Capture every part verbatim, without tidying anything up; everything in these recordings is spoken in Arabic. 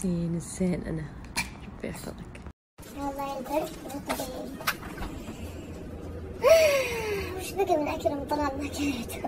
الزين الزين أنا ربي يحفظك. والله البرد مو طبيعي. وش بقى من أكل رمضان ما كلته؟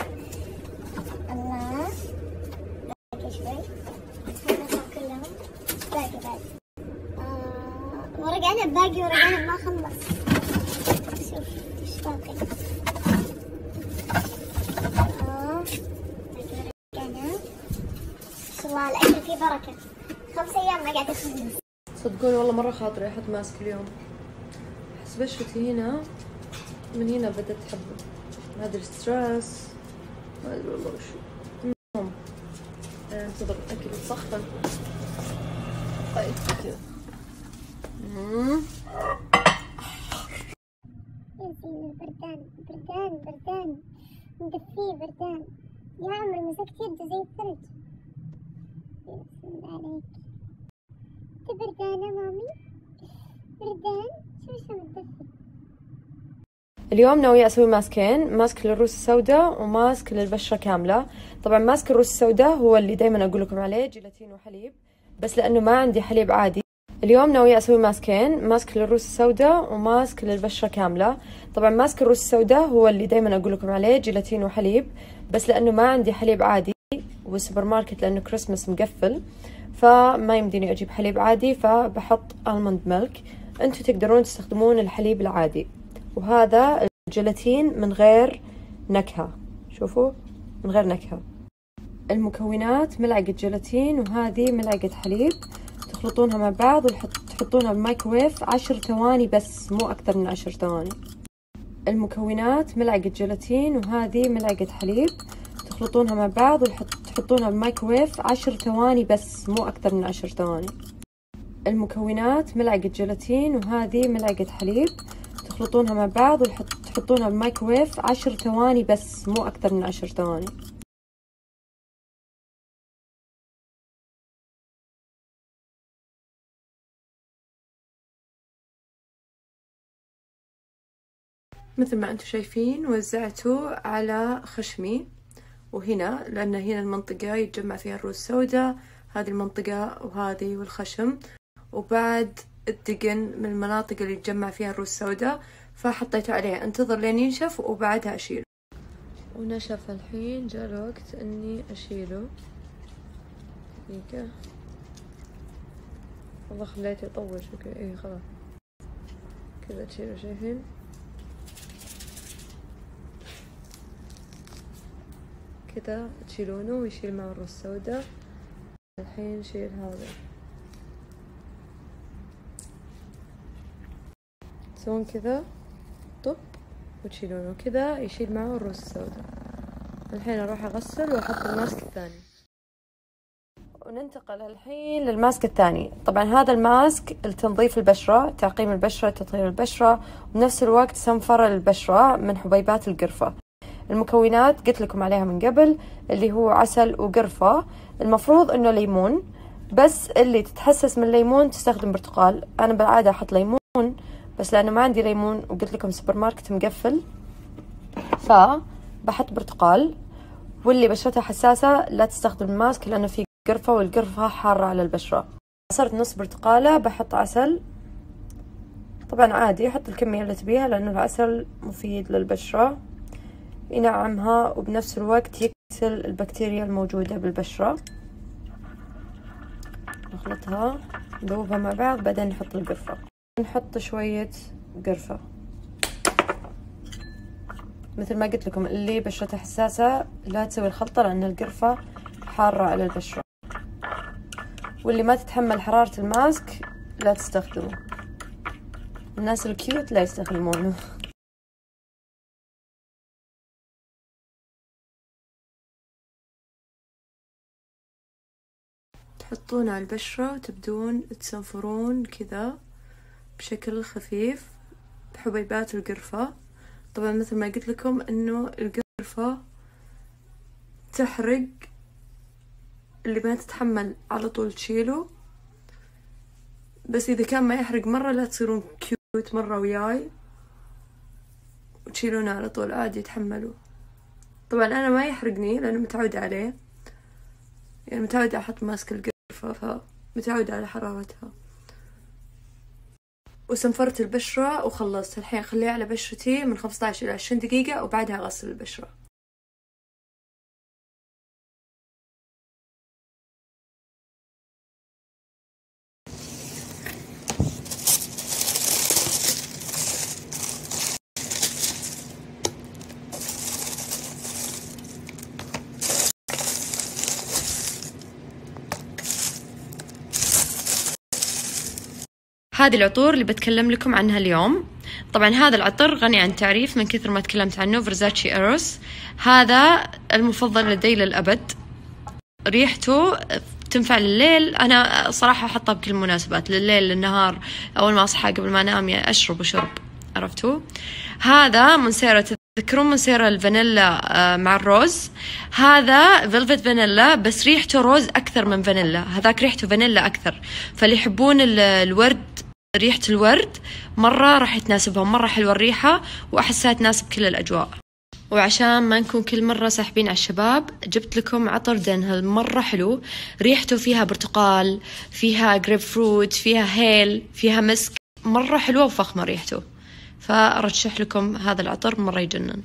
الله باقي شوي هذا كلهم باقي بعد آه... ورق عنب باقي ورق عنب ما خلص. شوف ايش باقي. اه باقي ورق عنب. ما شاء الله الأكل فيه بركة. خمس أيام ما قاعدة أخلص. صدقوني والله مرة خاطري أحط ماسك اليوم. أحس بشرتي هنا من هنا بدأت تحبب. ما أدري ستريس ما أدري والله وشو. المهم انتظر الأكل يسخن. طيب كذا. يا زين البردان بردان بردان مدفيه بردان. يا عمري مسكت يده زي الثلج. يا سلام عليك. انت بردانة مامي؟ بردان؟ شو شو متدفي؟ اليوم ناوية أسوي ماسكين، ماسك للروس السوداء وماسك للبشرة كاملة. طبعا ماسك الروس السوداء هو اللي دايما أقول لكم عليه جيلاتين وحليب، بس لأنه ما عندي حليب عادي اليوم ناوية أسوي ماسكين، ماسك للروس السوداء وماسك للبشرة كاملة. طبعا ماسك الروس السوداء هو اللي دايما أقول لكم عليه جيلاتين وحليب، بس لأنه ما عندي حليب عادي والسوبر ماركت لأنه كريسماس مقفل فما يمديني أجيب حليب عادي، فبحط ألموند ميلك. أنتوا تقدرون تستخدمون الحليب العادي. وهذا الجيلاتين من غير نكهة، شوفوا من غير نكهة. المكونات ملعقة جيلاتين وهذه ملعقة حليب، تخلطونها مع بعض وتحطونها بالمايكروويف عشر ثواني بس، مو أكثر من عشر ثواني. المكونات ملعقة جيلاتين وهذه ملعقة حليب، تخلطونها مع بعض وتحطونها بالمايكروويف عشر ثواني بس، مو أكثر من عشر ثواني. المكونات ملعقة جيلاتين وهذه ملعقة حليب، تخلطونها مع بعض وتحطونها بالمايكروويف عشر ثواني بس، مو أكثر من عشر ثواني. مثل ما انتم شايفين وزعته على خشمي، وهنا لأن هنا المنطقة يتجمع فيها الروس السوداء، هذه المنطقة وهذه والخشم، وبعد الدقن من المناطق اللي يتجمع فيها الروس السوداء، فحطيته عليه. انتظر لين ينشف وبعدها أشيله. ونشف الحين، جاء الوقت إني أشيله. دقيقة والله خليته يطول شوي. إيه خلاص كذا تشيله، شايفين؟ كذا تشيلونه ويشيل معه الروس السوداء. الحين نشيل هذا، تسوون كذا طب وتشيلونه كذا يشيل معه الروس السوداء. الحين اروح اغسل واحط الماسك الثاني. وننتقل الحين للماسك الثاني. طبعا هذا الماسك لتنظيف البشرة، تعقيم البشرة، تطهير البشرة، وبنفس الوقت سنفرة للبشرة من حبيبات القرفة. المكونات قلت لكم عليها من قبل، اللي هو عسل وقرفة. المفروض انه ليمون، بس اللي تتحسس من الليمون تستخدم برتقال. انا بالعادة احط ليمون، بس لانه ما عندي ليمون وقلت لكم سوبر ماركت مقفل فبحط برتقال. واللي بشرتها حساسة لا تستخدم الماسك لانه فيه قرفة، والقرفة حارة على البشرة. عصرت نص برتقالة، بحط عسل. طبعا عادي حط الكمية اللي تبيها لانه العسل مفيد للبشرة، ينعمها وبنفس الوقت يقتل البكتيريا الموجودة بالبشرة. نخلطها نذوبها مع بعض، بعدين نحط القرفة. نحط شوية قرفة مثل ما قلت لكم، اللي بشرته حساسة لا تسوي الخلطة لأن القرفة حارة على البشرة، واللي ما تتحمل حرارة الماسك لا تستخدمه. الناس الكيوت لا يستخدمونه. تحطون على البشرة وتبدون تسنفرون كذا بشكل خفيف بحبيبات القرفة. طبعا مثل ما قلت لكم انه القرفة تحرق، اللي ما تتحمل على طول تشيله، بس اذا كان ما يحرق مرة لا تصيرون كيوت مرة وياي وتشيلونه على طول، عادي يتحملوا. طبعا انا ما يحرقني لانه متعودة عليه، يعني متعودة احط ماسك القرفة متعودة على حرارتها. وسنفرت البشرة وخلصت. الحين خليها على بشرتي من خمسة عشر إلى عشرين دقيقة وبعدها أغسل البشرة. هذه العطور اللي بتكلم لكم عنها اليوم. طبعا هذا العطر غني عن تعريف من كثر ما تكلمت عنه، فيرزاتشي ايروس. هذا المفضل لدي للأبد. ريحته تنفع لليل. أنا صراحة أحطها بكل المناسبات، لليل للنهار، أول ما أصحى قبل ما أنام يعني أشرب وشرب. عرفتوا؟ هذا منسيرة، تذكرون منسيرة الفانيلا مع الروز؟ هذا فيلفت فانيلا بس ريحته روز أكثر من فانيلا، هذاك ريحته فانيلا أكثر. فاللي يحبون الورد، ريحة الورد مرة راح تناسبهم، مرة حلوة الريحة وأحسها تناسب كل الأجواء. وعشان ما نكون كل مرة ساحبين على الشباب، جبت لكم عطر دنهل مرة حلو، ريحته فيها برتقال، فيها جريب فروت، فيها هيل، فيها مسك، مرة حلوة وفخمة ريحته. فأرشح لكم هذا العطر، مرة يجنن.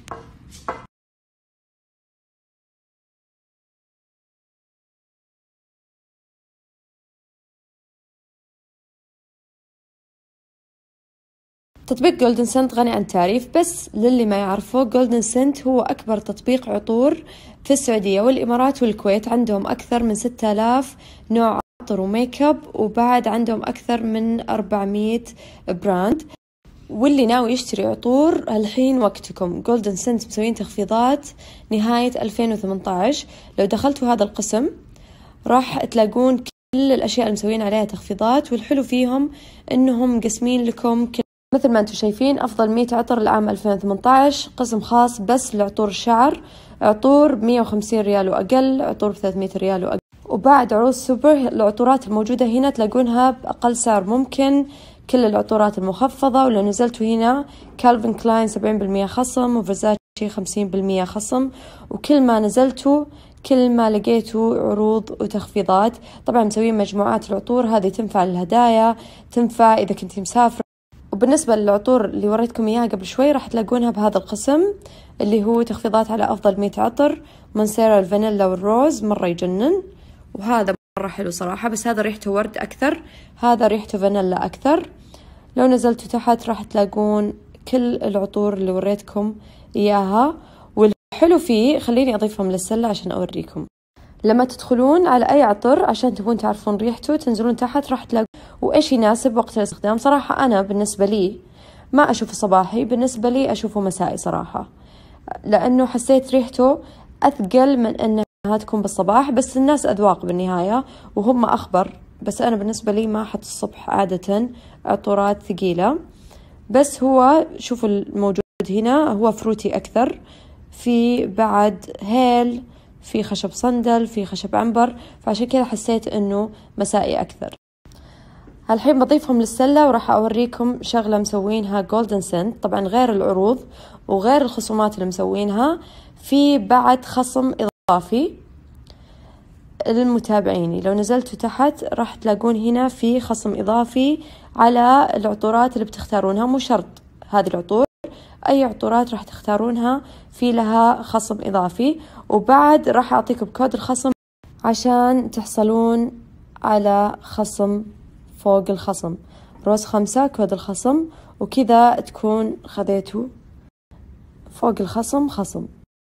تطبيق جولدن سنت غني عن التعريف، بس للي ما يعرفه جولدن سنت هو أكبر تطبيق عطور في السعودية والإمارات والكويت. عندهم أكثر من ستة آلاف نوع عطر وميك اب، وبعد عندهم أكثر من أربعمية براند. واللي ناوي يشتري عطور الحين وقتكم. جولدن سنت مسوين تخفيضات نهاية ألفين وثمانية عشر. لو دخلتوا هذا القسم راح تلاقون كل الأشياء اللي مسوين عليها تخفيضات، والحلو فيهم إنهم قسمين لكم كل مثل ما انتم شايفين. أفضل مية عطر العام ألفين وثمانية عشر، قسم خاص بس لعطور الشعر، عطور بمية وخمسين ريال وأقل، عطور بثلاثمية ريال وأقل. وبعد عروض سوبر، العطورات الموجودة هنا تلاقونها بأقل سعر ممكن، كل العطورات المخفضة. ولو نزلتوا هنا كالفين كلاين سبعين بالمية خصم، وفيرزاتشي خمسين بالمية خصم. وكل ما نزلتوا كل ما لقيتوا عروض وتخفيضات. طبعا مسوين مجموعات العطور هذه تنفع للهدايا، تنفع إذا كنتي مسافرة. وبالنسبة للعطور اللي وريتكم إياها قبل شوي راح تلاقونها بهذا القسم اللي هو تخفيضات على أفضل مية عطر. منسيرة الفانيلا والروز مرة يجنن، وهذا مرة حلو صراحة، بس هذا ريحته ورد أكثر، هذا ريحته فانيلا أكثر. لو نزلتوا تحت راح تلاقون كل العطور اللي وريتكم إياها. والحلو فيه، خليني أضيفهم للسلة عشان أوريكم. لما تدخلون على أي عطر عشان تبون تعرفون ريحته، تنزلون تحت راح تلاقون وإيش يناسب وقت الاستخدام. صراحة أنا بالنسبة لي ما أشوفه صباحي، بالنسبة لي أشوفه مسائي صراحة، لأنه حسيت ريحته أثقل من أنها تكون بالصباح. بس الناس أذواق بالنهاية وهم أخبر، بس أنا بالنسبة لي ما أحط الصبح عادة عطورات ثقيلة. بس هو شوفوا الموجود هنا هو فروتي أكثر، في بعد هيل، في خشب صندل، في خشب عنبر، فعشان كذا حسيت انه مسائي اكثر. الحين بضيفهم للسلة وراح اوريكم شغلة مسوينها جولدن سنت. طبعا غير العروض وغير الخصومات اللي مسوينها، في بعد خصم اضافي للمتابعين. لو نزلتوا تحت راح تلاقون هنا في خصم اضافي على العطورات اللي بتختارونها. مو شرط هذه العطور، أي عطورات راح تختارونها في لها خصم إضافي. وبعد راح أعطيكم كود الخصم عشان تحصلون على خصم فوق الخصم، روز خمسة كود الخصم، وكذا تكون خذيتوا فوق الخصم خصم.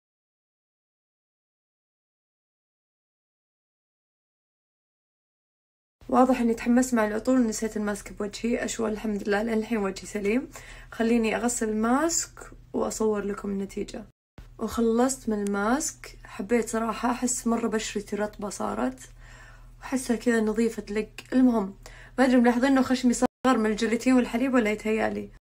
واضح اني تحمست مع العطور ونسيت الماسك بوجهي. اشوى الحمد لله لان الحين وجهي سليم. خليني اغسل الماسك واصور لكم النتيجة. وخلصت من الماسك، حبيت صراحة احس مرة بشرتي رطبة صارت، وحسها كذا نظيفة تلق. المهم ما ادري ملاحظين انه خشمي صغر من الجيلاتين والحليب ولا يتهيألي.